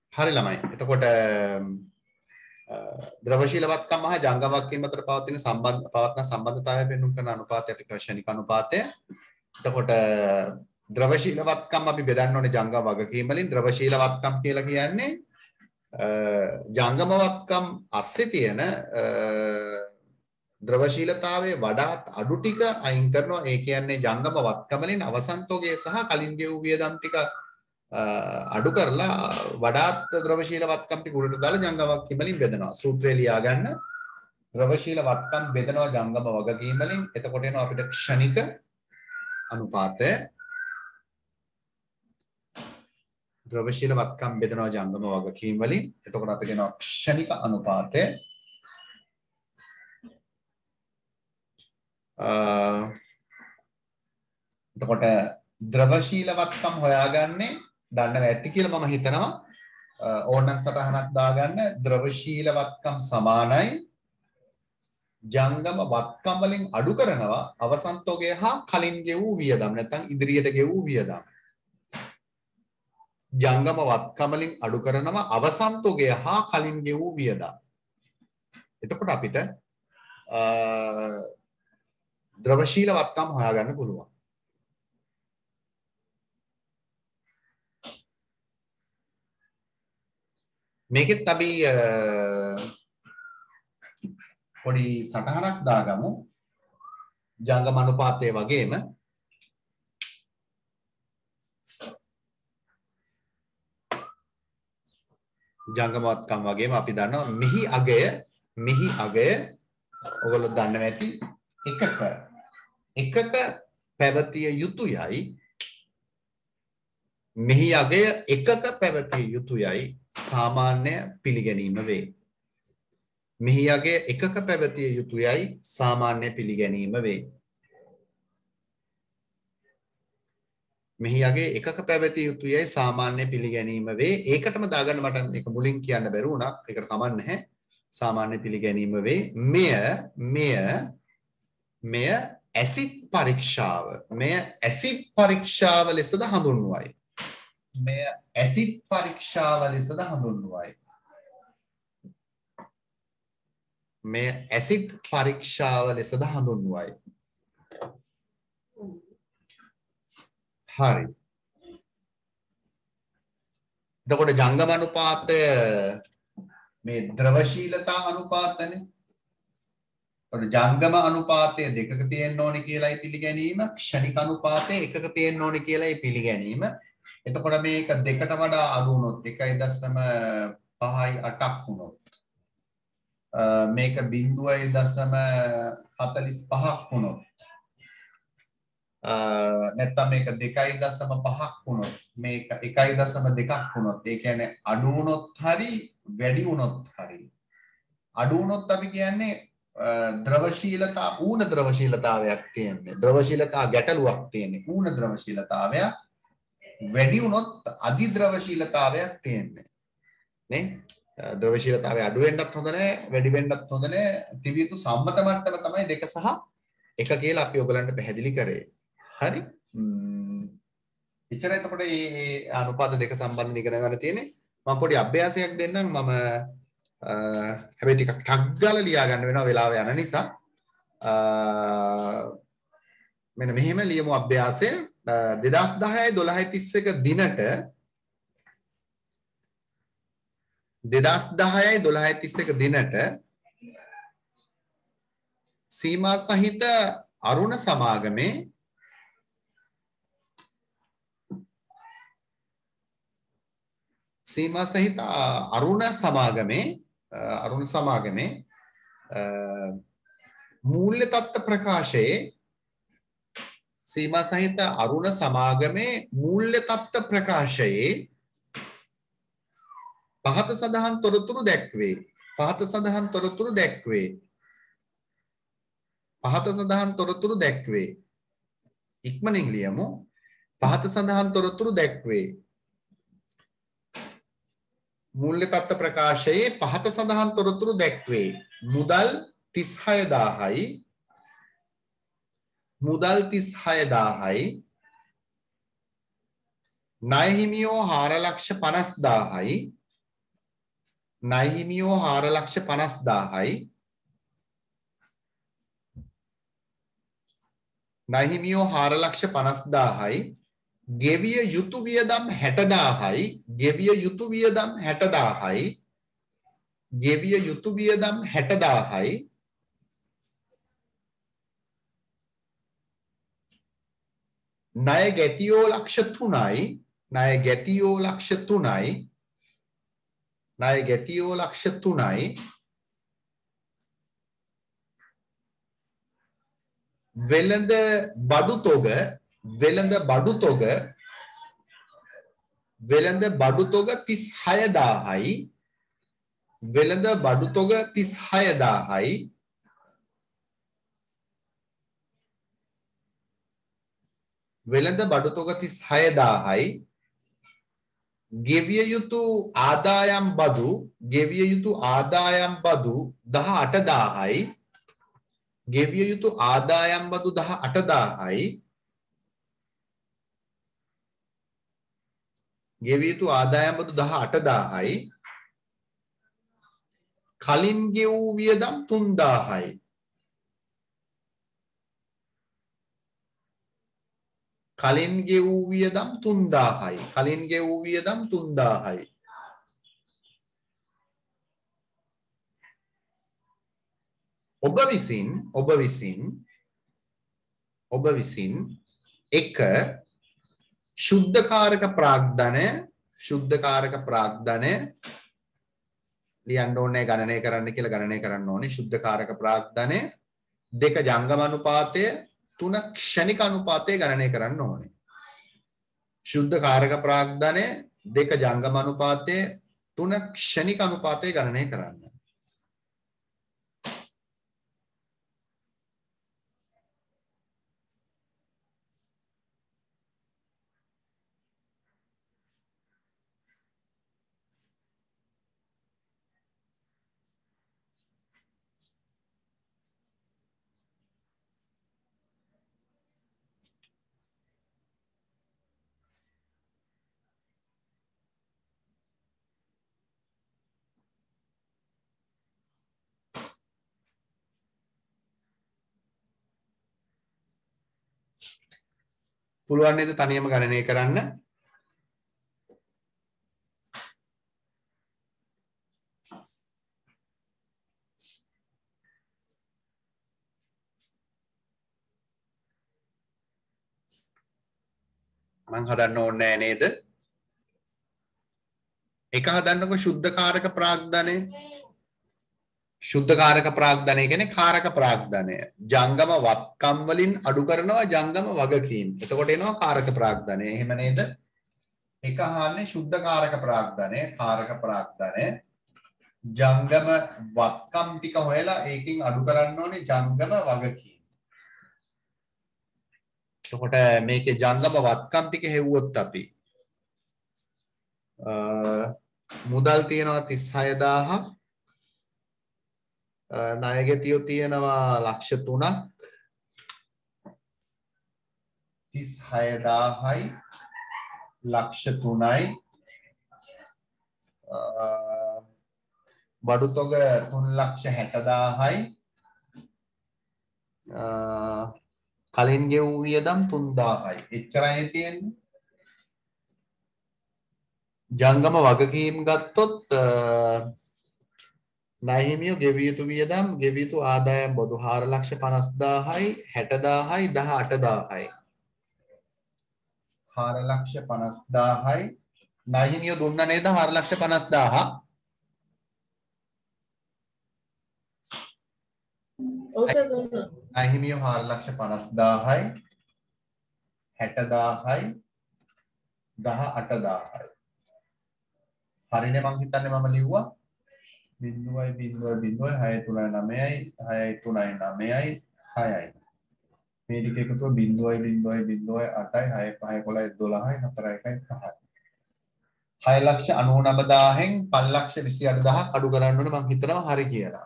හරි ළමයි. එතකොට ද්‍රවශීලවත්කම හා ජංගමවත්කම අතර පවතින සම්බන්ධතාවය පෙන්වන කරන අනුපාතය අපි ක්ෂණික අනුපාතය. එතකොට ද්‍රවශීලවත්කම් අපි බෙදන්න ඕනේ ජංගම වගකීම් වලින්. ද්‍රවශීලවත්කම් කියලා කියන්නේ ජංගමවත්කම් ASCII තියෙන ද්‍රවශීලතාවයේ වඩාත් අඩු ටික අයින් කරනවා. ඒ කියන්නේ ජංගමවත්කම වලින් අවසන්තෝගය සහ කලින් ගෙවූ වියදම් ටික අඩු කරලා වඩාත් ද්‍රවශීලවත්කම් ටික උඩට දාලා ජංගමවත්කම් වලින් බෙදනවා. සූත්‍රය ලියා ගන්න. ද්‍රවශීලවත්කම් බෙදනවා ජංගම වගකීම් වලින්. එතකොට එනවා අපිට ක්ෂණික අනුපාතය. ද්‍රවශීලවත්කම් බෙදනවා ජංගම වගකීම් වලින්. එතකොට අපිට එනවා ක්ෂණික අනුපාතය. එතකොට ද්‍රවශීලවත්කම් හොයාගන්නේ දන්නව ඇති කියලා මම හිතනවා. ඕනනම් සටහනක් දාගන්න. ද්‍රවශීලවත්කම් සමානයි ජංගම වත්කම් වලින් අඩු කරනවා අවසන්තෝගය හා කලින් ගෙවූ වියදම් නැත්නම් ඉදිරියට ගෙවූ වියදම්. ජංගම වත්කම් වලින් අඩු කරනවා අවසන්තෝගය හා කලින් ගෙවූ වියදම්. එතකොට අපිට ද්‍රවශීලවත්කම් හොයාගන්න පුළුවන්. මේකෙත් අපි පොඩි සටහනක් දාගමු. ජංගම අනුපාතයේ වගේම ජංගමවත්කම් වගේම අපි දන්නවා මෙහි අගය ඔයගොල්ලෝ දන්නවා ඇති එකක පැවතිය යුතුයයි. මෙහි අගය එකක පැවතිය යුතුයයි සාමාන්‍ය පිළිගැනීම වේ. මෙහි අගය එකක පැවතිය යුතුයයි සාමාන්‍ය පිළිගැනීම වේ. මෙහි අගය එකක පැවතිය යුතුයයි සාමාන්‍ය පිළිගැනීම වේ. ඒකටම දාගන්න මට ඒක මුලින් කියන්න බැරි වුණා. ඒකට කමක් නැහැ. සාමාන්‍ය පිළිගැනීම වේ. මෙය ඇසිඩ් පරීක්ෂාව. මෙය ඇසිඩ් පරීක්ෂාව ලෙසද හඳුන්වයි. මෙය ඇසිඩ් පරීක්ෂාව ලෙසද හඳුන්වයි. මෙය ඇසිඩ් පරීක්ෂාව ලෙසද හඳුන්වයි. හරි. එතකොට ජංගම අනුපාතය මේ ද්‍රවශීලතා අනුපාතනේ. ජංගම අනුපාතය දෙකක තියෙන්න ඕනේ කියලායි පිළිගැනීම. ක්ෂණික අනුපාතය එකක තියෙන්න ඕනේ කියලායි පිළිගැනීම. එතකොට මේක දෙකට වඩා අඩු වුණොත් 1.58ක් වුණොත් මේක 0.45ක් වුණොත් නැත්නම් මේක 2.5ක් වුණොත් මේක 1.2ක් වුණොත් ඒ කියන්නේ අඩු වුණොත් හරි වැඩි වුණොත් හරි අඩු වුණොත් අපි කියන්නේ ද්‍රවශීලතා ඌන ද්‍රවශීලතාවයක් තියෙන්නේ. ද්‍රවශීලතා ගැටලුවක් තියෙන්නේ. ඌන ද්‍රවශීලතාවයක් වැඩි වුණොත් අධි ද්‍රවශීලතාවයක් තියෙන්නේ. නේ? ද්‍රවශීලතාවය අඩු වෙන්නත් හොඳ නැහැ, වැඩි වෙන්නත් හොඳ නැහැ. තිබිය යුතු සම්මත මට්ටම තමයි 2 සහ 1 කියලා අපි ඔයගලන්ට පැහැදිලි කරේ. හරි? එච්චරයි එතකොට මේ අනුපාත දෙක සම්බන්ධව ඉගෙන ගන්න තියෙන්නේ. මම පොඩි අභ්‍යාසයක් දෙන්නම්. මම හැබැයි ටිකක් ටක් ගාලා ලියා ගන්න වෙනවා වෙලාව යන නිසා. මෙන්න මෙහෙම ලියමු අභ්‍යාසය. 2010-12-31 දිනට 2010-12-31 දිනට සීමා සහිත අරුණ සමාගමේ මූල්‍ය තත්ත්ව ප්‍රකාශයේ සීමා සහිත අරුණ සමාගමේ මූල්‍ය තත්ත්ව ප්‍රකාශයේ පහත සඳහන් තොරතුරු දැක්වේ. පහත සඳහන් තොරතුරු දැක්වේ. ඉක්මනින් ලියමු. පහත සඳහන් තොරතුරු දැක්වේ. මූල්‍ය තත්ත්ව ප්‍රකාශයේ පහත සඳහන් තොරතුරු දැක්වේ. මුදල් 36000යි. ණය හිමියෝ 4,50,000යි. ණය හිමියෝ 4,50,000යි. ණය හිමියෝ 4,50,000යි. ගෙවිය යුතු වියදම් 60,000යි. ගෙවිය යුතු වියදම් 60,000යි. ගෙවිය යුතු වියදම් 60,000යි. ණය ගැතියෝ ලක්ෂ 3යි. ණය ගැතියෝ ලක්ෂ 3යි. ණය ගැතියෝ ලක්ෂ 3යි. වෙළඳ බඩු තොග වෙළඳ බඩු තොග වෙළඳ බඩු තොග 36,000යි. වෙළඳ බඩු තොග 36,000යි. වෙළඳ බඩු තොග 36,000යි. ගෙවිය යුතු ආදායම් බදු 18,000යි. ගෙවිය යුතු ආදායම් බදු 18,000යි. ගෙවිය යුතු ආදායම් බදු 18,000යි. කලින් ගෙවූ වියදම් 3,000යි. කලින් ගෙවූ වියදම් 3,000යි. කලින් ගෙවූ වියදම් 3,000යි. ඔබ විසින් එක ශුද්ධකාරක ප්‍රාග්ධනය ලියන්න ඕනේ ගණනය කරන්න කියලා ගණනය කරන්න ඕනේ. ශුද්ධකාරක ප්‍රාග්ධනය දෙක ජංගම අනුපාතය 3 ක්ෂණික අනුපාතය ගණනය කරන්න ඕනේ. ශුද්ධකාරක ප්‍රාග්ධනය දෙක ජංගම අනුපාතය 3 ක්ෂණික අනුපාතය ගණනය කරන්න. පුළුවන් නේද තනියම ගණනය කරන්න? මං හදන්න ඕනේ නේද? එක හදන්නකො ශුද්ධකාරක ප්‍රාග්ධනය. ශුද්ධකාරක ප්‍රාග්ධනය කියන්නේ කාරක ප්‍රාග්ධනය. ජංගම වත්කම් වලින් අඩු කරනවා ජංගම වගකීම්. එතකොට එනවා කාරක ප්‍රාග්ධනය. එහෙම නේද? එක අහන්නේ ශුද්ධකාරක ප්‍රාග්ධනය, කාරක ප්‍රාග්ධනය. ජංගම වත්කම් ටික හොයලා ඒකෙන් අඩු කරන්න ඕනේ ජංගම වගකීම්. එතකොට මේකේ ජංගම වත්කම් ටික හෙව්වොත් අපි මුදල් තියෙනවා 36,000ක්. ණය ගැතියෝ තියෙනවා ලක්ෂ 3ක්. 36,000යි ලක්ෂ 3යි. බඩු තොග 3,60,000යි. කලින් ගෙවූ වියදම් 3,000යි. එච්චරයි තියෙන්නේ. ජංගම වගකීම් ගත්තොත් ණය හිමියෝ ගෙවිය යුතු වියදම් ගෙවිය යුතු ආදායම් බදු 4,50,000යි 60,000යි 18,000යි. 4,50,000යි ණය හිමියෝ දුන්නා නේද 4,50,000. ඔව් සර් දුන්නා. ණය හිමියෝ 4,50,000යි 60,000යි 18,000යි. හරිනේ මං හිතන්නේ මම ලිව්වා 0.0.639යි 639යි 6යි. මේ ටික එකතුව 0.0.8යි 6 5 11යි 4යි 5යි. 6,99,000න් 5,28,000ක් අඩු කරන්න ඕනේ මං හිතනවා හරි කියලා.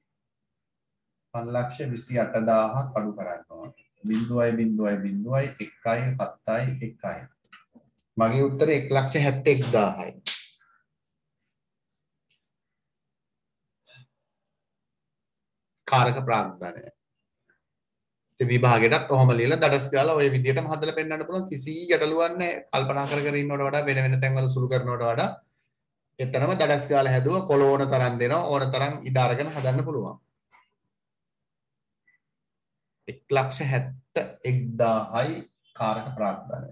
5,28,000ක් අඩු කරන්න ඕනේ. 0.0.1යි 7යි 1යි. මගේ උත්තරේ 1,71,000යි. කාරක ප්‍රාග්ධනය. විභාගයටත් ඔහොම ලියලා දඩස් ගාලා ඔය විදිහටම හදලා පෙන්නන්න පුළුවන් කිසි ගැටලුවක් නැහැ. කල්පනා කර කර ඉන්නවට වඩා වෙන වෙන තැන්වල සුළු කරනවට වඩා එතරම් දඩස් ගාලා හැදුවා කොලෝන තරම් දෙනවා ඕන තරම් ඉඩ අරගෙන හදන්න පුළුවන්. 1,71,000යි කාරක ප්‍රාග්ධනය.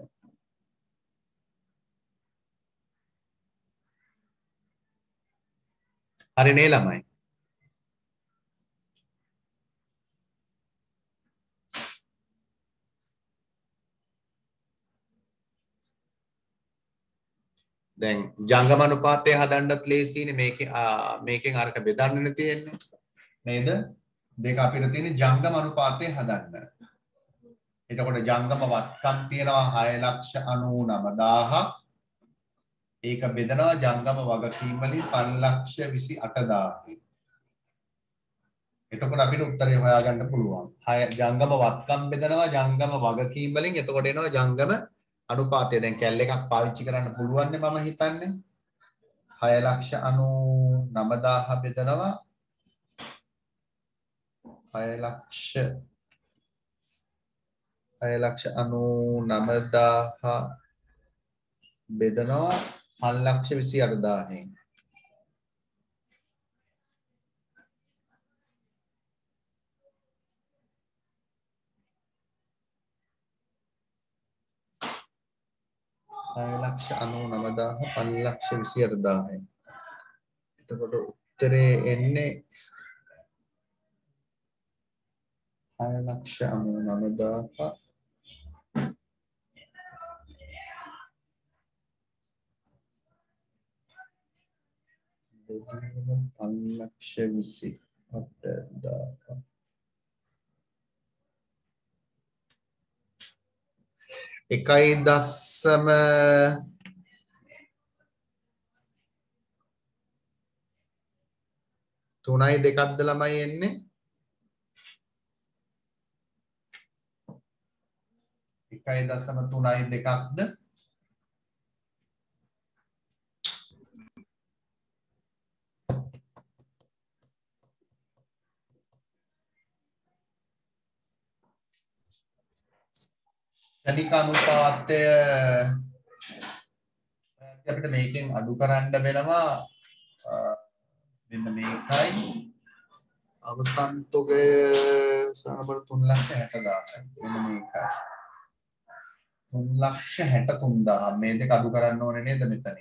හරි නේ ළමයි. දැන් ජංගම අනුපාතය හදන්නත් ලේසියිනේ මේකෙන් අරක බෙදන්නනේ තියෙන්නේ නේද? දෙක අපිට තියෙන්නේ ජංගම අනුපාතය හදන්න. එතකොට ජංගම වත්කම් තියෙනවා 6,99,000. ඒක බෙදනවා ජංගම වගකීම් වලින් 5,28,000. එතකොට අපිට උත්තරය හොයාගන්න පුළුවන්. ජංගම වත්කම් බෙදනවා ජංගම වගකීම් වලින්. එතකොට එනවා ජංගම අනුපාතය. දැන් කැල් එකක් පාවිච්චි කරන්න පුළුවන් නේ මම හිතන්නේ. 6,99,000 බෙදනවා 6,99,000 බෙදනවා 5,28,000. ලක්ෂ 99,000 5,28,000. එතකොට උත්තරේ එන්නේ 6,99,000 5,28,000. එකයි දශම තුනයි දෙකක්ද ළමයි එන්නේ. එකයි දශම තුනයි දෙකක්ද ශනික අනුපාතය අපිට මේකෙන් අඩු කරන්න වෙනවා මෙන්න මේකයි අවසන් තොගය සමබර 3,60,000. මෙන්න මේකයි 3,63,000. මේ දෙක අඩු කරන්න ඕනේ නේද මෙතන?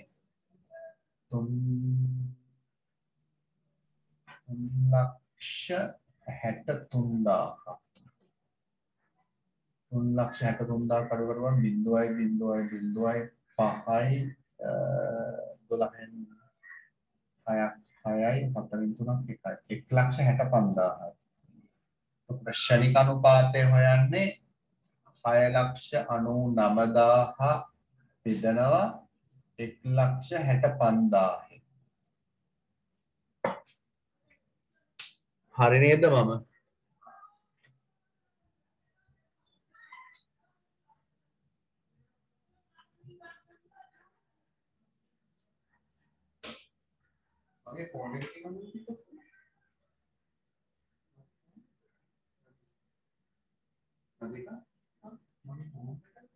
3,63,000. 3,63,000 කඩු කරුවම 0.0.0.5යි 12න් 6යි 4න් 3ක් 1යි 1,65,000. ශනික අනුපාතය හොයන්නේ 6,99,000 බෙදනවා 1,65,000. හරි නේද මම? මගේ ෆෝන් එකේ තියෙනවා අදික මගේ ෆෝන්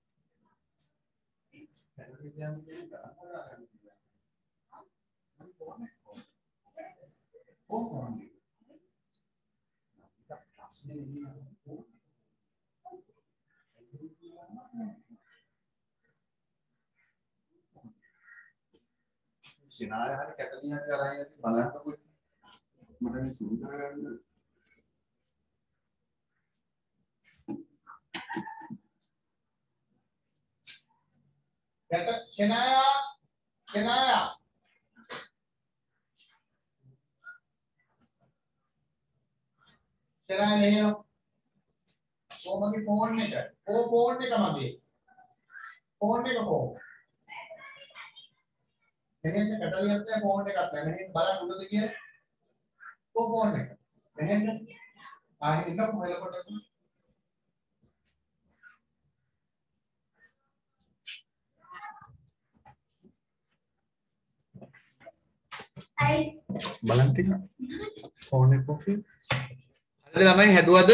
එක සැලරි ගියාම දෙන්න ෆෝන් එක සිනාය හරි කැටලියක් කරා යන්නේ බලන්නකො මට මේ සුදු කරගන්න කැට සිනාය නේ කොහොමද ෆෝන් එක ෆෝන් එක මගේ ෆෝන් එක කො මෙහෙන් කැටලියක් නැහැ ෆෝන් එකක් නැහැ මෙහෙන් බලන්න උඩද කියලා ෆෝන් එක මෙහෙන් ඉන්නකො මෙලකොට බලන්න ටික ෆෝන් එක කොපි හරිද ළමයි හැදුවද?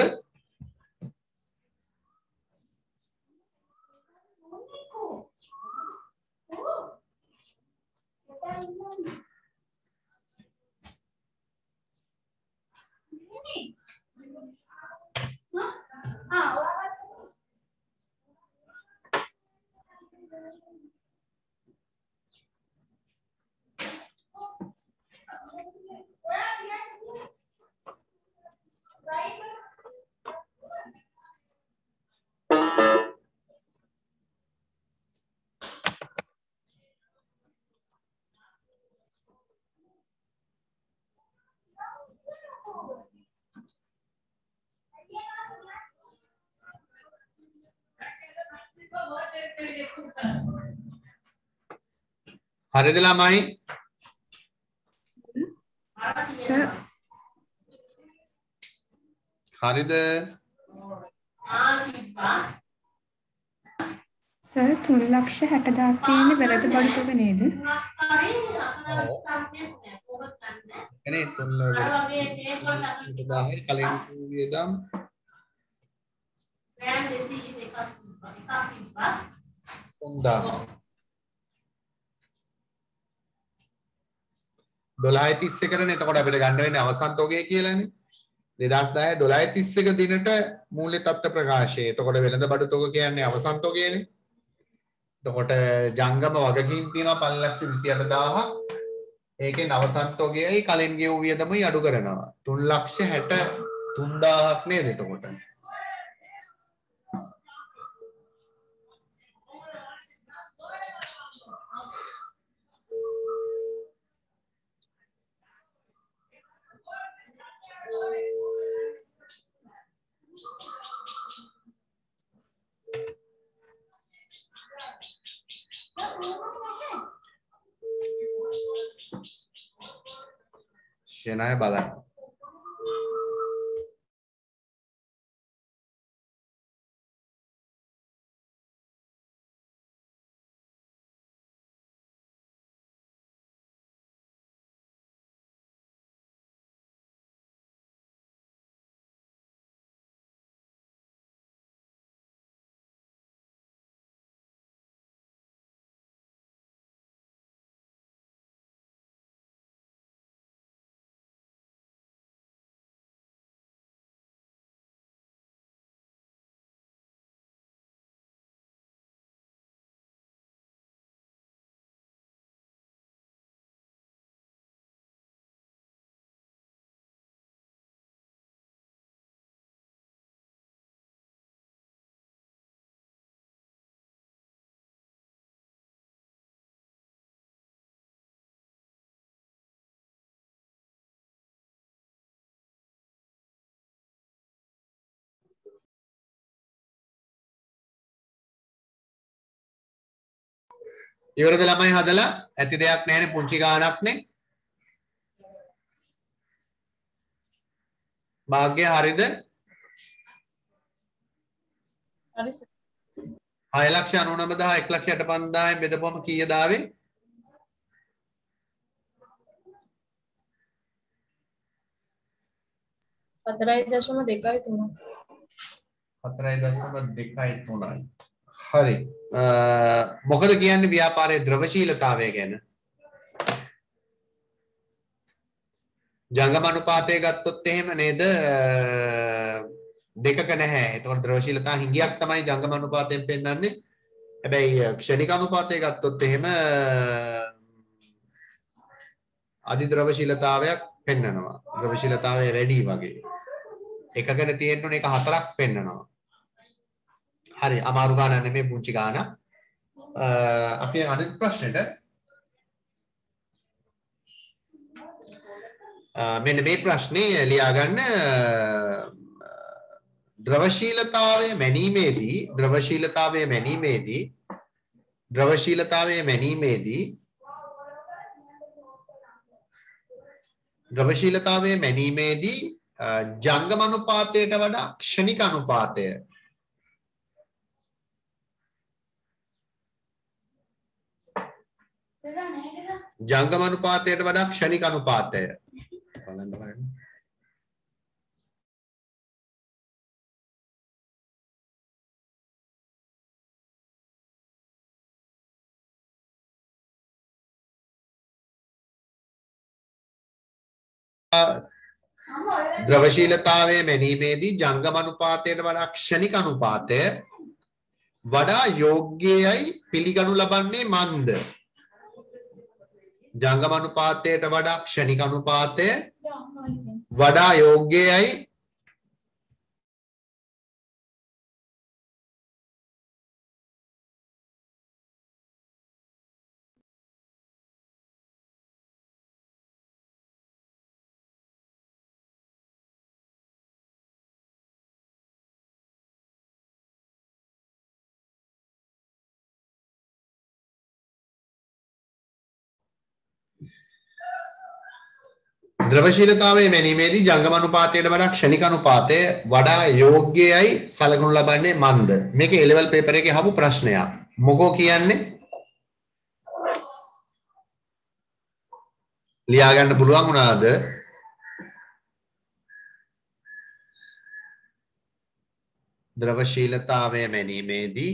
හරිද ළමයි? සර් හරිද? සර් 3,60,000 තියෙන්නේ වෙළඳ බඩු තුක නේද? එනේ 3,60,000 කලින් වියදම් 12.31 කරනේ. එතකොට අපිට ගන්න වෙන්නේ අවසන් තොගය කියලානේ. 2010 12.31 දිනට මූල්‍ය තත්ත්ව ප්‍රකාශය. එතකොට වෙළඳ බඩු තොග කියන්නේ අවසන් තොගයනේ. එතකොට ජංගම වගකීම් තියෙනවා 5,28,000ක්. ඒකෙන් අවසන් තොගයයි කලින් ගෙවූ වියදමයි අඩු කරනවා. 3,63,000ක් නේද එතකොට? ෂෙනය බලන්න. ඉවරද ළමයි හදලා? ඇති දෙයක් නැහැනේ පුංචි ගානක්නේ. භාග්‍ය හරිද? හරි සර්. 6,99,000 1,65,000 බෙදපුවම කීයද ආවේ? 4.23. 4.23යි. හරි. මොකද කියන්නේ ව්‍යාපාරයේ ද්‍රවශීලතාවය ගැන? ජංගම අනුපාතය ගත්තොත් එහෙම නේද? දෙකක නැහැ. ඒතකොට ද්‍රවශීලතා හිඟයක් තමයි ජංගම අනුපාතයෙන් පෙන්වන්නේ. හැබැයි ක්ෂණික අනුපාතය ගත්තොත් එහෙම අධිද්‍රවශීලතාවයක් පෙන්වනවා. ද්‍රවශීලතාවය වැඩි වගේ. එකගෙන තියෙන්නේ එක 4ක් පෙන්වනවා. හරි අමාරු ගානක් නෙමෙයි පුංචි ගානක්. අපි අනිත් ප්‍රශ්නෙට මෙන්න මේ ප්‍රශ්නේ ලියා ගන්න. ද්‍රවශීලතාවය මැනීමේදී ජංගම අනුපාතයට වඩා ක්ෂණික අනුපාතය ජංගම අනුපාතයට වඩා ක්ෂණික අනුපාතය බලන්න බලන්න ද්‍රවශීලතාවයේ මැනීමේදී ජංගම අනුපාතයට වඩා ක්ෂණික අනුපාතය වඩා යෝග්‍යයයි පිළිගනු ලබන්නේ මන්ද? ජංගම අනුපාතයට වඩා ක්ෂණික අනුපාතය වඩා යෝග්‍යයයි ද්‍රවශීලතාවයේ මැනීමේදී ජංගම අනුපාතයට වඩා ක්ෂණික අනුපාතය වඩා යෝග්‍යයයි සලකනු ලබන්නේ මන්ද? මේක A level paper එකේ අහපු ප්‍රශ්නයක්. මොකෝ කියන්නේ? ලියා ගන්න පුළුවන් වුණාද? ද්‍රවශීලතාවයේ මැනීමේදී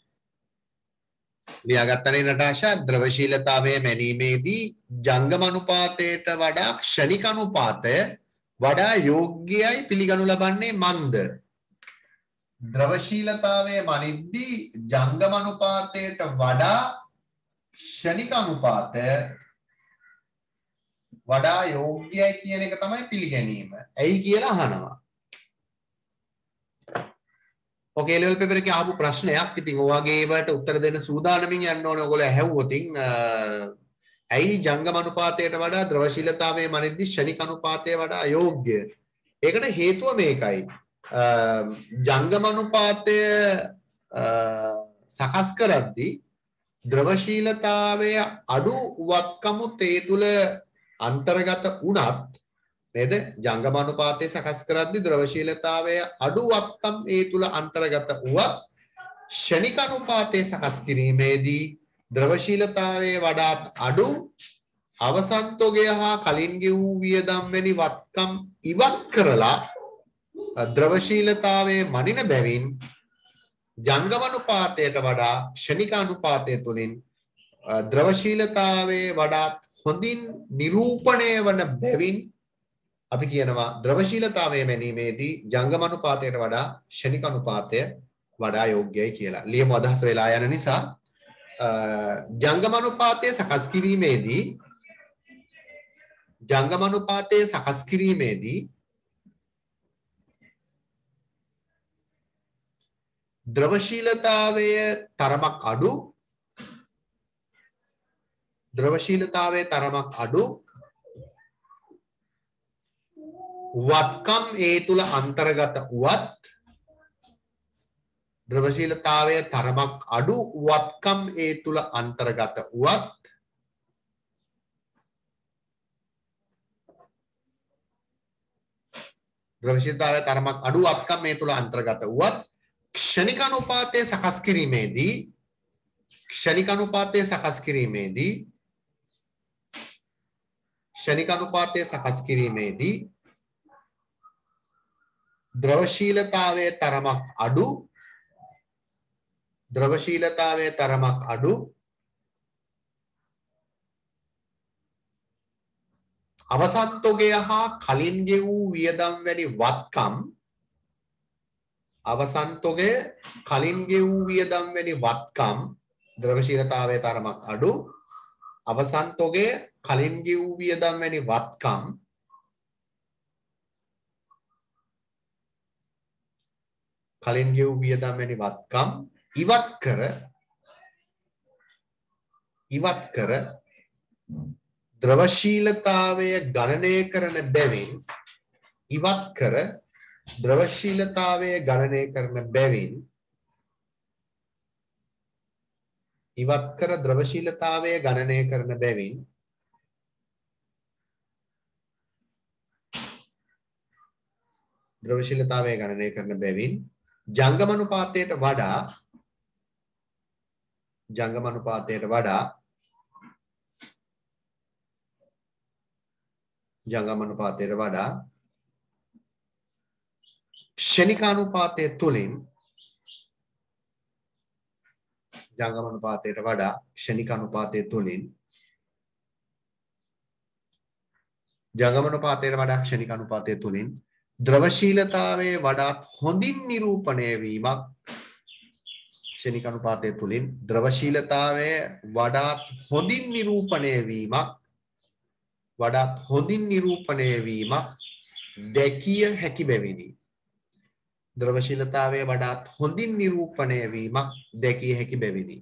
ලියාගත්තනේ නටාෂා. ද්‍රවශීලතාවයේ මැනීමේදී ජංගම අනුපාතයට වඩා ක්ෂණික අනුපාතය වඩා යෝග්‍යයයි පිළිගනු ලබන්නේ මන්ද? ද්‍රවශීලතාවයේ මනිද්දී ජංගම අනුපාතයට වඩා ක්ෂණික අනුපාතය වඩා යෝග්‍යයි කියන එක තමයි පිළිගැනීම. ඇයි කියලා අහනවා. ඔකේ level paper එකේ ආපු ප්‍රශ්නයක්. ඉතින් ඔයගේ ඒවට උත්තර දෙන්න සූදානමින් යන්න ඕනේ. ඔයගොල්ලෝ ඇහුවොත් ඇයි ජංගම අනුපාතයට වඩා ද්‍රවශීලතාවයේ මනිද්දී ක්ෂණික අනුපාතය වඩා යෝග්‍ය? ඒකට හේතුව මේකයි. ජංගම අනුපාතය සකස් කරද්දී ද්‍රවශීලතාවය අඩු වත්කමුත් ඒ තුල අන්තර්ගත වුණත් නේද? ජංගම අනුපාතය සකස් කරද්දී ද්‍රවශීලතාවය අඩු වත්කම් ඒ තුල අන්තර්ගත වුවත් ක්ෂණික අනුපාතය සකස් කිරීමේදී ද්‍රවශීලතාවයේ වඩාත් අඩු අවසන්තොගය හා කලින් ගෙවූ වියදම් වැනි වත්කම් ඉවත් කරලා ද්‍රවශීලතාවයේ මනින බැවින් ජංගම අනුපාතයට වඩා ක්ෂණික අනුපාතය තුලින් ද්‍රවශීලතාවයේ වඩාත් හොඳින් නිරූපණය වන බැවින් අපි කියනවා ද්‍රවශීලතාවයේ මැනීමේදී ජංගම අනුපාතයට වඩා ක්ෂණික අනුපාතය වඩා යෝග්‍යයි කියලා. ලියමු අදහස වෙලා යන නිසා ජංගම අනුපාතය සකස් කිරීමේදී ද්‍රවශීලතාවයේ තරමක් අඩු වත්කම් ඒ තුල අන්තර්ගත වුවත් ද්‍රවශීලතාවයේ තරමක් අඩු වත්කම් ඒ තුල අන්තර්ගත වුවත් ද්‍රවශීලතාවයේ තරමක් අඩු වත්කම් ඒ තුල අන්තර්ගත වුවත් ක්ෂණික අනුපාතය සකස් කිරීමේදී ද්‍රවශීලතාවයේ තරමක් අඩු අවසන්තොගය හා කලින් ගෙවූ වියදම් වැනි වත්කම් ද්‍රවශීලතාවයේ තරමක් අඩු අවසන්තොගය කලින් ගෙවූ වියදම් වැනි වත්කම් ඉවත් කර ද්‍රවශීලතාවය ගණනය කරන බැවින් ජංගම අනුපාතයට වඩා ක්ෂණික අනුපාතය තුලින් ජංගමානුපාතයට වඩා ක්ෂණික අනුපාතය තුලින් ද්‍රවශීලතාවයේ වඩාත් හොඳින් නිරූපණය වීමක් ක්ෂණික අනුපාතය තුලින් ද්‍රවශීලතාවයේ වඩාත් හොඳින් නිරූපණය වීමක් දැකිය හැකි බැවිනි. ද්‍රවශීලතාවයේ වඩාත් හොඳින් නිරූපණය වීමක් දැකිය හැකි බැවිනි.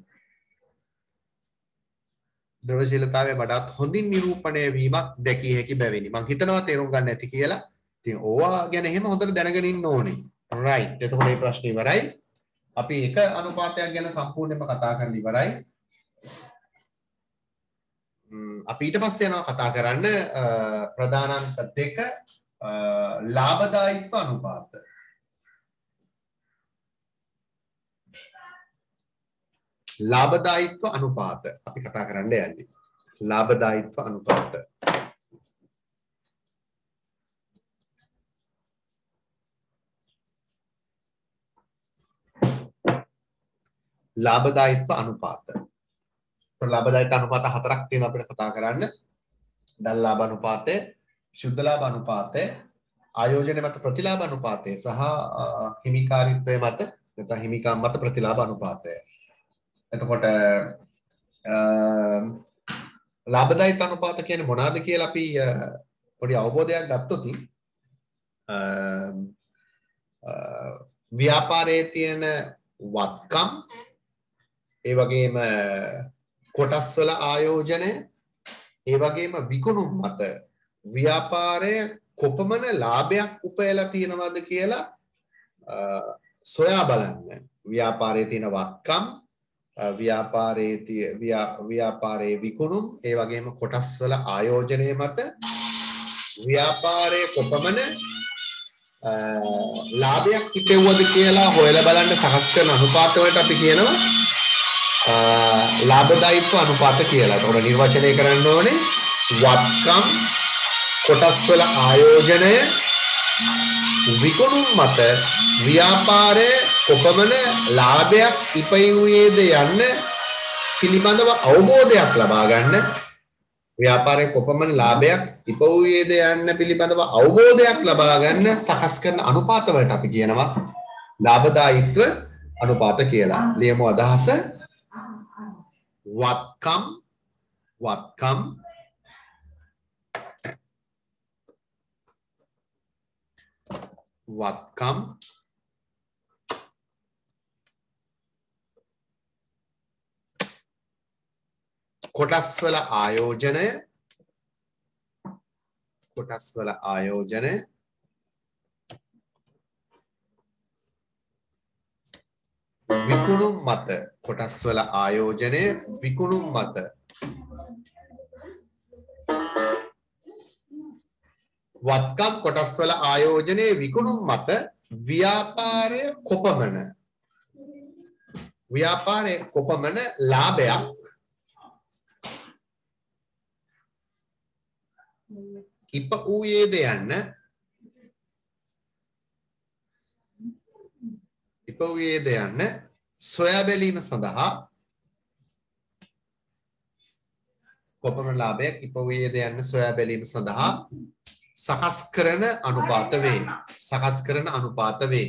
ද්‍රවශීලතාවයේ වඩාත් හොඳින් නිරූපණය වීමක් දැකිය හැකි බැවිනි. මම හිතනවා තේරුම් ගන්න ඇති කියලා. ඉතින් ඕවා ගැන එහෙම හොඳට දැනගෙන ඉන්න ඕනේ. right. එතකොට මේ ප්‍රශ්නේ ඉවරයි. අපි එක අනුපාතයක් ගැන සම්පූර්ණයෙන්ම කතා කරන්න ඉවරයි. අපි ඊට පස්සේ යනවා කතා කරන්න ප්‍රධානාංක 2 ලාභදායීත්ව අනුපාත. ලාභදායීත්ව අනුපාත අපි කතා කරන්න යන්නේ. ලාභදායීත්ව අනුපාත. ලාභදායීත්ව අනුපාත. ලාභදායීත්ව අනුපාත හතරක් තියෙනවා අපිට කතා කරන්න. දල් ලාභ අනුපාතය, ශුද්ධ ලාභ අනුපාතය, ආයෝජන මත ප්‍රතිලාභ අනුපාතය සහ හිමිකාරීත්වය මත නැත්නම් හිමිකම් මත ප්‍රතිලාභ අනුපාතය. එතකොට ලාභදායීත්ව අනුපාත කියන්නේ මොනවාද කියලා අපි පොඩි අවබෝධයක් ගත්තොත් ව්‍යාපාරයේ තියෙන වත්කම් ඒ වගේම කොටස් වල ආයෝජනය ඒ වගේම විකුණුම් මත ව්‍යාපාරයේ කොපමණ ලාභයක් උපයලා තියෙනවද කියලා සොයා බලන්න. ව්‍යාපාරයේ තියෙන වත්කම් ව්‍යාපාරයේ විකුණුම් ඒ වගේම කොටස් වල ආයෝජනය මත ව්‍යාපාරයේ කොපමණ ලාභයක් ඉපෙව්වද කියලා හොයලා බලන්න සකස් කරන අනුපාත වලට අපි කියනවා ලාභදායීත්ව අනුපාත කියලා. ඒකට නිර්වචනය කරන්න ඕනේ වත්කම් කොටස් වල ආයෝජනය විකුණුම් මත ව්‍යාපාරයේ කොපමණ ලාභයක් ඉපයුවේද යන්න පිළිබඳව අවබෝධයක් ලබා ගන්න. ව්‍යාපාරයේ කොපමණ ලාභයක් ඉපවුවේද යන්න පිළිබඳව අවබෝධයක් ලබා ගන්න සකස් කරන අනුපාත වලට අපි කියනවා ලාභදායීත්ව අනුපාත කියලා. ලියමු අදහස. වත්කම් කොටස් වල ආයෝජනය විකුණුම් මත කොටස් වල ආයෝජනය විකුණුම් මත වත්කම් කොටස් වල ආයෝජනය විකුණුම් මත ව්‍යාපාරයේ කොපමණ ලාභයක් ඉපවුවේද යන්න සොයා බැලීම සඳහා කොපමණ ලාභයක් ඉපවුවේද යන්න සොයා බැලීම සඳහා සකස් කරන අනුපාත වේ. සකස් කරන අනුපාත වේ.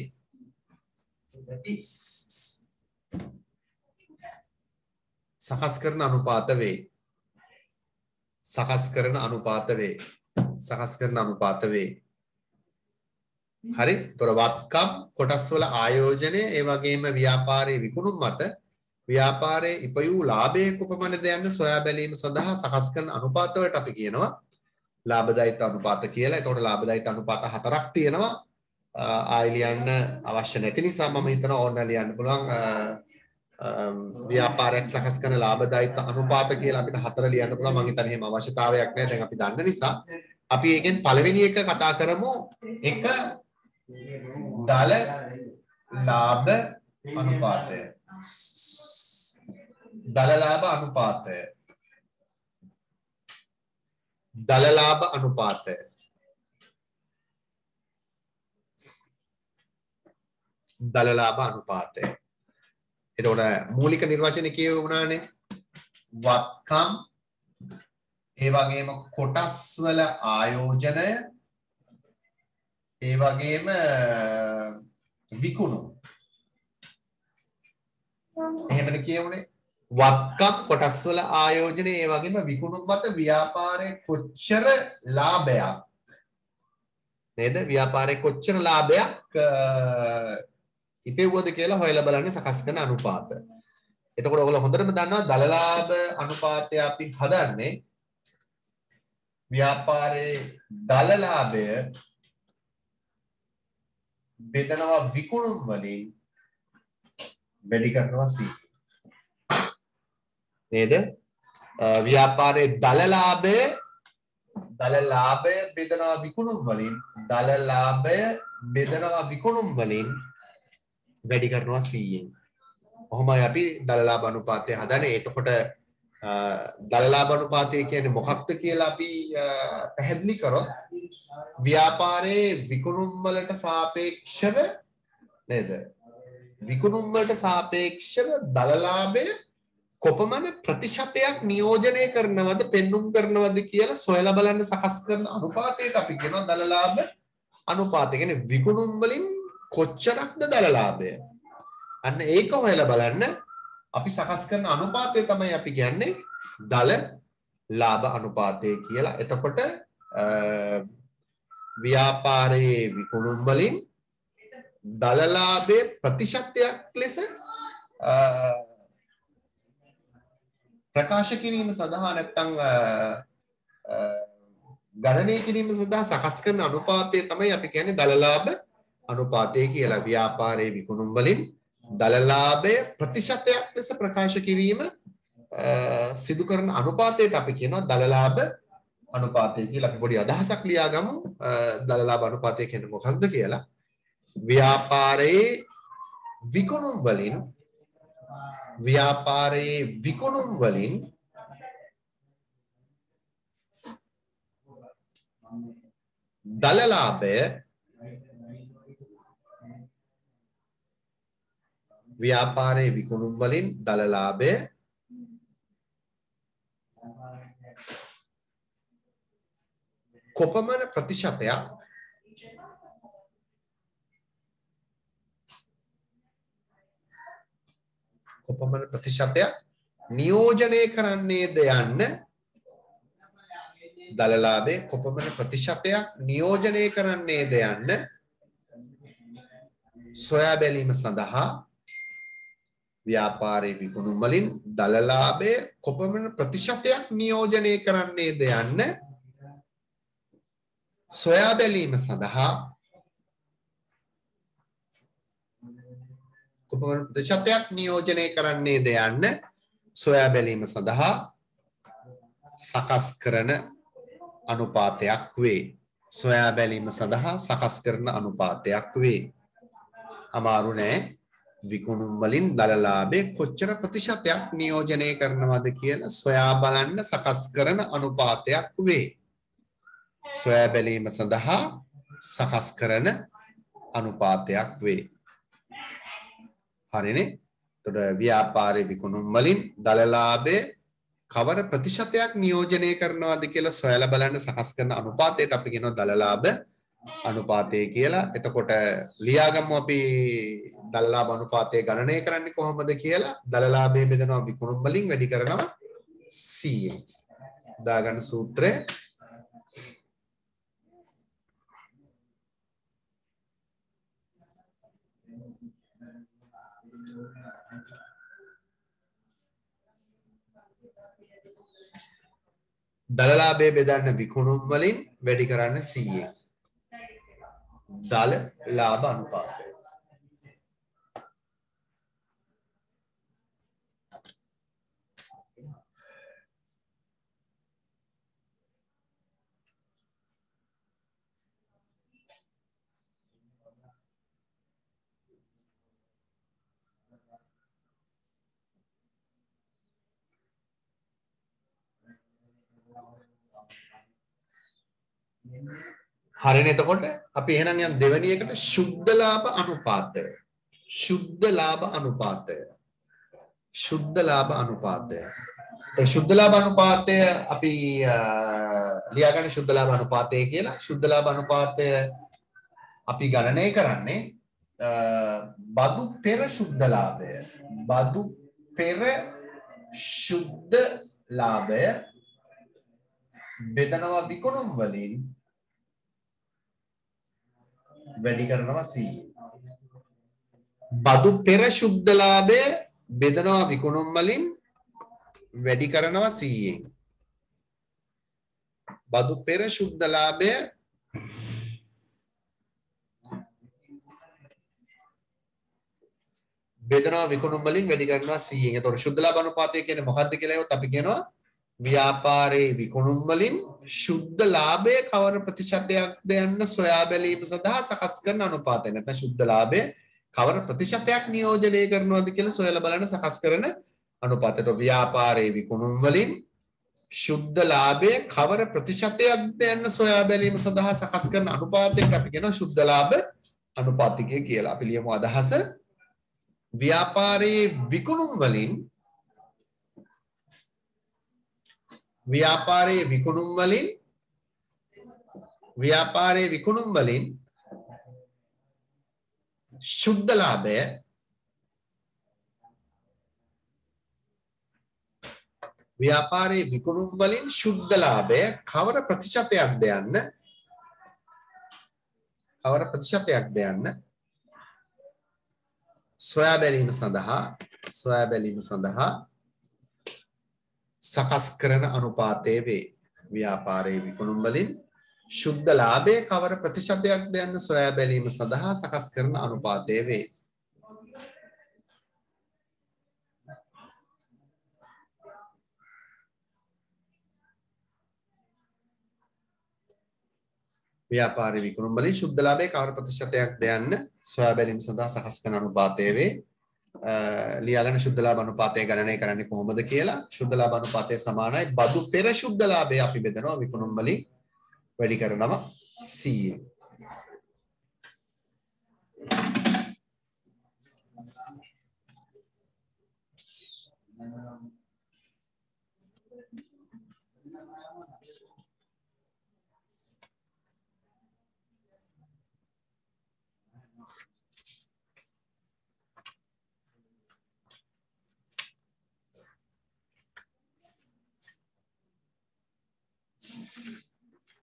හරි. ඒතර වත්කම් කොටස් වල ආයෝජනය ඒ වගේම ව්‍යාපාරයේ විකුණුම් මත ව්‍යාපාරයේ ඉපයූ ලාභයේ කොපමණද යන්න සොයා බැලීම සඳහා සකස් කරන අනුපාත වලට අපි කියනවා ලාභදායීත්ව අනුපාත කියලා. එතකොට ලාභදායීත්ව අනුපාත හතරක් තියෙනවා. ආයෙ ලියන්න අවශ්‍ය නැති නිසා මම හිතනවා ඕන්න ලියන්න පුළුවන්. ව්‍යාපාරයක් සකස් කරන ලාභදායීත්ව අනුපාත කියලා අපිට හතර ලියන්න පුළුවන්. මම හිතන්නේ එහෙම අවශ්‍යතාවයක් නැහැ. දැන් අපි දන්න නිසා අපි ඒකෙන් පළවෙනි එක කතා කරමු. එක දල ලාභ අනුපාතය. දල ලාභ අනුපාතය. එතකොට මූලික නිර්වචනය කියවුණානේ වත්කම් ඒ වගේම කොටස් වල ආයෝජනය ඒ වගේම විකුණු එහෙමද කියුනේ වත්කම් කොටස් වල ආයෝජනය ඒ වගේම විකුණුම් මත ව්‍යාපාරයේ කොච්චර ලාභයක් නේද ව්‍යාපාරයේ කොච්චර ලාභයක් ඉපෙව්වද කියලා හොයලා බලන්න සකස් කරන අනුපාත. එතකොට ඔයගොල්ලෝ හොඳටම දන්නවා දල ලාභ අනුපාතය අපි හදන්නේ ව්‍යාපාරයේ දල ලාභය බෙදනවා විකුණුම් වලින් වැඩි කරනවා C. නේද? ව්‍යාපාරයේ දල ලාභය බෙදනවා විකුණුම් වලින් දල ලාභය බෙදනවා විකුණුම් වලින් වැඩි කරනවා 100න්. කොහොමයි අපි දල ලාභ අනුපාතය හදන්නේ? එතකොට දල ලාභ අනුපාතය කියන්නේ මොකක්ද කියලා අපි පැහැදිලි කරොත් ව්‍යාපාරයේ විකුණුම් වලට සාපේක්ෂව නේද? විකුණුම් වලට සාපේක්ෂව දල ලාභය කොපමණ ප්‍රතිශතයක් නියෝජනය කරනවද පෙන්눔 කරනවද කියලා සොයලා බලන්න සකස් කරන අනුපාතයට අපි කියනවා දල ලාභ අනුපාතය. කියන්නේ විකුණුම් වලින් කොච්චරක්ද දල ලාභය? අන්න ඒක හොයලා බලන්න අපි සකස් කරන අනුපාතය තමයි අපි කියන්නේ දල ලාභ අනුපාතය කියලා. එතකොට ව්‍යාපාරයේ විකුණුම් වලින් දල ලාභයේ ප්‍රතිශතයක් ලෙස ප්‍රකාශ කිරීම සඳහා නැත්නම් ගණනය කිරීම සඳහා සකස් කරන අනුපාතය තමයි අපි කියන්නේ දල ලාභ අනුපාතය කියලා. ව්‍යාපාරයේ විකුණුම් වලින් දල ලාභය ප්‍රතිශතයක් ලෙස ප්‍රකාශ කිරීම සිදු කරන අනුපාතයට අපි කියනවා දල ලාභ අනුපාතය කියලා. අපි පොඩි අදහසක් ලියාගමු දල ලාභ අනුපාතය කියන්නේ මොකක්ද කියලා. ව්‍යාපාරයේ විකුණුම් වලින් දල ලාභය ව්‍යාපාරයේ විකුණුම් වලින් දල ලාභය කොපමණ ප්‍රතිශතයක් නියෝජනය කරන්නේද යන්න දල ලාභය කොපමණ ප්‍රතිශතයක් නියෝජනය කරන්නේද යන්න සොයා බැලීම සඳහා ව්‍යාපාරයේ විකුණුම් වලින් දල ලාභය කොපමණ ප්‍රතිශතයක් නියෝජනය කරන්නේද යන්න සොයා බැලීම සඳහා කොපමණ ප්‍රතිශතයක් නියෝජනය කරන්නේද යන්න සොයා බැලීම සඳහා සකස් කරන අනුපාතයක් වේ. සොයා බැලීම සඳහා සකස් කරන අනුපාතයක් වේ. අමාරු නෑ. විකුණුම් වලින් දල ලාභයේ කොච්චර ප්‍රතිශතයක් නියෝජනය කරනවද කියලා සොයා බලන්න සකස් කරන අනුපාතයක් වේ. සොයා බැලීම සඳහා සකස් කරන අනුපාතයක් වේ. හරිනේ? එතකොට ව්‍යාපාරයේ විකුණුම් වලින් දල ලාභයේ කවර ප්‍රතිශතයක් නියෝජනය කරනවද කියලා සොයලා බලන්න සකස් කරන අනුපාතයට අපි කියනවා දල ලාභ අනුපාතය කියලා. එතකොට ලියාගමු අපි දල ලාභ අනුපාතය ගණනය කරන්නේ කොහොමද කියලා. දල ලාභය බෙදනවා විකුණුම් වලින් වැඩි කරනවා 100න්. දාගන්න සූත්‍රය දල ලාභය බෙදන්න විකුණුම් වලින් වැඩි කරන්න 100න්. දල ලාභ අනුපාතය. හරිනේ? එතකොට අපි එහෙනම් යන් දෙවෙනි එකට සුද්ධ ලාභ අනුපාතය. සුද්ධ ලාභ අනුපාතය. तो शुद्ध लाभ अनुपातය අපි ලියාගන්න शुद्ध लाभ अनुपातය කියලා. शुद्ध लाभ अनुपातය අපි ගණනය කරන්නේ බදු පෙර शुद्ध लाभය. බදු පෙර शुद्ध लाभය බෙදනවා විකුණුම් වලින් වැඩි කරනවා 100. බදු පෙර शुद्ध लाभය බෙදනවා විකුණුම් වලින් වැඩි කරනවා 100න්. බදු පෙර शुद्ध लाभය බෙදනවා විකුණුම් වලින් වැඩි කරනවා 100න්. එතකොට शुद्ध लाभ अनुपातය කියන්නේ මොකක්ද කියලා හිතුවොත් අපි කියනවා ව්‍යාපාරයේ විකුණුම් වලින් शुद्ध लाभය කවර ප්‍රතිශතයක්ද යන්න සොයා බැලීම සඳහා සකස් කරන අනුපාතය. නැත්නම් शुद्ध लाभය කවර ප්‍රතිශතයක් නියෝජනය කරනවද කියලා සොයලා බලන්න සකස් කරන අනුපාතයට. ව්‍යාපාරයේ විකුණුම් වලින් शुद्ध लाभය කවර ප්‍රතිශතයක්ද යන්න සොයා බැලීම සඳහා සකස් කරන අනුපාතයකට අපි කියනවා शुद्ध लाभ අනුපාතිකය කියලා. අපි ලියමු අදහස. ව්‍යාපාරයේ විකුණුම් වලින් शुद्ध लाभය शुद्ध लाभය කවර ප්‍රතිශතයක්ද යන්න සොයා බැලීම සඳහා සකස් කරන අනුපාතය වේ. ව්‍යාපාරයේ විකුණුම් වලින් शुद्ध लाभය කවර ප්‍රතිශතයක්ද යන්න සොයා බැලීම සඳහා සකස් කරන අනුපාතය වේ. ව්‍යාපාරයේ විකුණුම් වලින් शुद्ध लाभය කවර ප්‍රතිශතයක්ද යන්න සොයා බැලීම සඳහා සකස් කරන අනුපාතය වේ. ලියාගන්න शुद्ध लाभ अनुपातය ගණනය කරන්නේ කොහොමද කියලා. शुद्ध लाभ अनुपातය සමානයි බදු පෙර शुद्ध लाभය අපි බෙදනවා විකුණුම් වලින් වැඩි කරනවා 100.